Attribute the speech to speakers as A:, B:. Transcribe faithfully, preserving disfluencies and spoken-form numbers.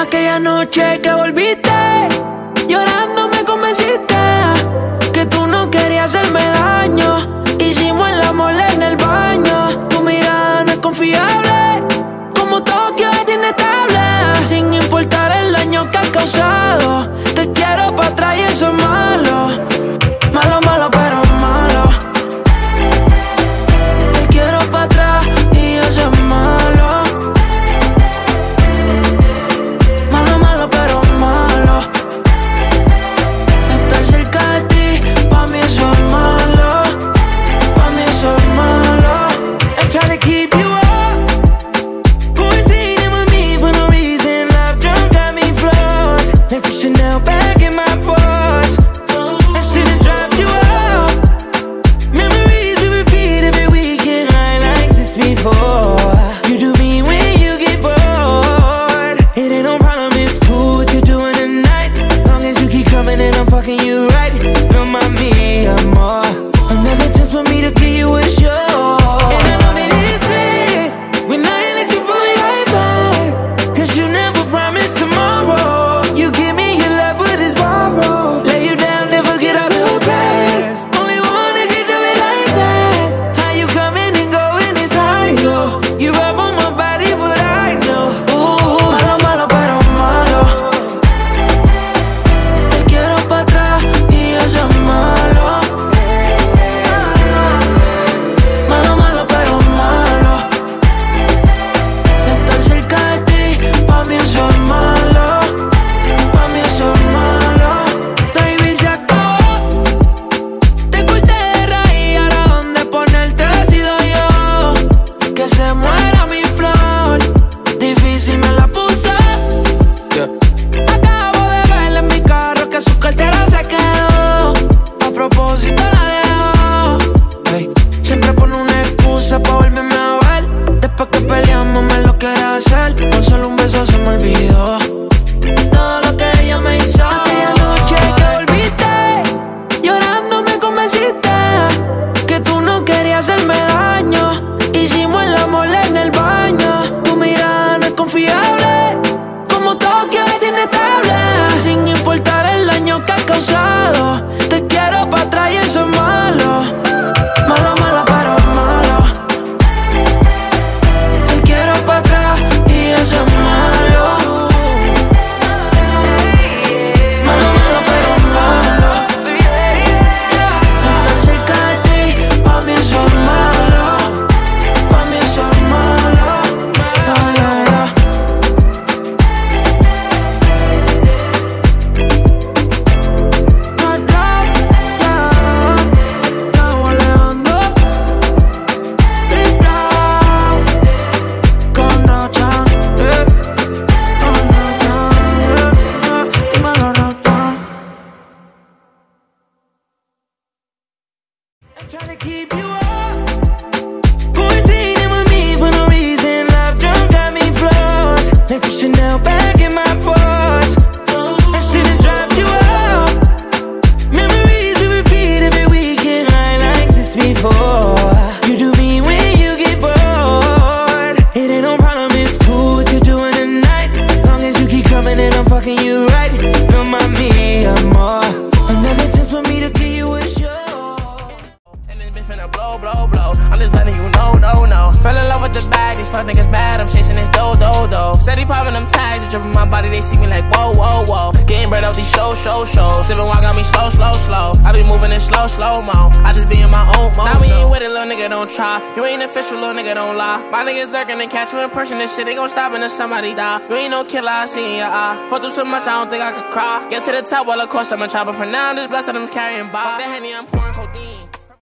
A: Aquella noche que volviste, llorando me convenciste que tú no querías hacerme daño. Hicimos el amor en el baño. Tu mirada no es confiable, como Tokio es inestable. Sin importar el daño que has causado, te quiero pa' atrás y eso es malo. Malo, malo, pero malo. Te quiero pa' atrás y eso es malo. Malo, malo, pero malo. Estar cerca de ti, pa' mí eso es malo. Pa' mí eso es malo. I'm trying to keep you up, quarantining with me for no reason. Love drunk got me floored, left your Chanel bag in my purse. I should've dropped you off. Memories we repeat every weekend, I like this before. You do me when you get bored. It ain't no problem, it's cool what you're doing tonight. Long as you keep coming and I'm fucking you right. No mami, amor. Another chance for me to give you a show. And I know that it's bad when I let you pull me right back, cause you never promised tomorrow. You give me your love but it's borrowed. Lay you down, never get out of the past. Only one that can do it like that. How you coming and going is high, yo. You rub on my body but I know. Ooh, malo, malo, pero malo. Te quiero pa' atrás y eso es malo. Malo, malo, pero malo. Estar cerca de ti, pa' mí eso es malo. Pa' mí eso es malo. Baby, se acabó. Te corté de raíz, ahora dónde ponerte decido yo. Que se muera mi flor, difícil me la puse. Acabo de verla en mi carro que su cartera se quedó. A propósito la dejó. Ey, siempre pone una excusa pa' volverme a ver. Después que peleamos me lo quiere hacer. Con solo un beso se me olvidó todo lo que ella me hizo. Aquella noche que volviste, llorando me convenciste que tú no querías hacerme daño. Hicimos el amor en el baño. Tu mirada no es confiable, como Tokio es inestable. Sin importar el daño que has causado, te quiero pa' atrás y eso es malo. Malo, malo, pero malo. Te quiero pa' atrás y eso es malo. Malo, malo, pero malo. Estar cerca de ti, pa' mí eso es malo. Pa' mí eso es malo. Ay, ay, ay. No drop, yeah. Raúl Alejandro, Triple con Rochan, eh. Con Rochan, eh. Dímelo, Rochan. I'm trying to keep you up, quarantining with me for no reason. Love drunk got me floored, left your Chanel bag in my purse. I should've dropped you off. Memories we repeat every weekend, I like this before. You do me when you get bored. It ain't no problem, it's cool what you're doing tonight. Long as you keep coming and I'm fucking you right. No mami, amor. Another chance for me to give you a show.
B: And this bitch finna blow, blow, blow. I'm just letting you know, no, no. Fell in love with the bag, these fuck niggas bad. I'm chasing this dough, dough, dough. Steady popping them tags, they dripping my body, they see me like whoa, whoa, whoa. Getting bread out these shows, shows, shows. Sipping wine got me slow, slow, slow. I be moving in slow, slow mo. I just be in my own mode. Now we ain't with it, little nigga, don't try. You ain't official, little nigga, don't lie. My niggas lurking and catch you in person, this shit they gon' stop until somebody die. You ain't no killer, I see in your eye. Fuck through so much, I don't think I could cry. Get to the top, well of course I'ma try, but for now I'm just blessed that I'm carrying by. Fuck the Henny, I'm pouring codeine.